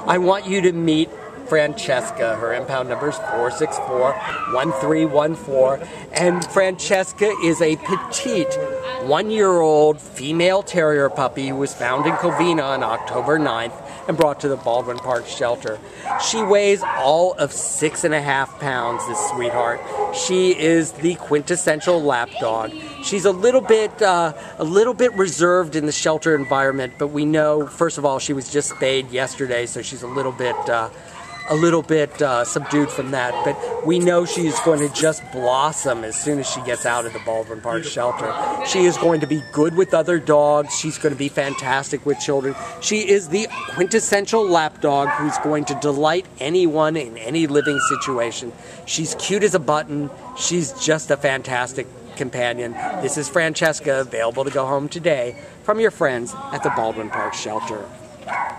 I want you to meet Francesca. Her impound number is 4641314, and Francesca is a petite 1-year-old female terrier puppy who was found in Covina on October 9th and brought to the Baldwin Park Shelter. She weighs all of 6.5 pounds, this sweetheart. She is the quintessential lapdog. She's a little bit reserved in the shelter environment, but we know, first of all, she was just spayed yesterday, so she's a little bit subdued from that, but we know she is going to just blossom as soon as she gets out of the Baldwin Park Shelter. She is going to be good with other dogs. She's going to be fantastic with children. She is the quintessential lapdog who's going to delight anyone in any living situation. She's cute as a button. She's just a fantastic companion. This is Francesca, available to go home today from your friends at the Baldwin Park Shelter.